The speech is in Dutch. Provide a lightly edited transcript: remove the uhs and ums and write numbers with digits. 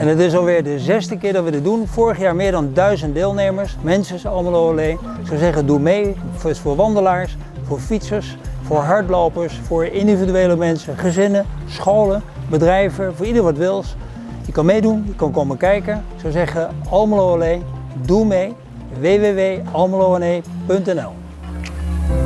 En het is alweer de 6e keer dat we dit doen. Vorig jaar meer dan 1000 deelnemers. Mensen, Almelo Allee. Ik zou zeggen, doe mee. Voor wandelaars, voor fietsers, voor hardlopers, voor individuele mensen, gezinnen, scholen, bedrijven, voor ieder wat wils. Je kan meedoen, je kan komen kijken. Ik zou zeggen, Almelo Allee, doe mee. www.almeloallee.nl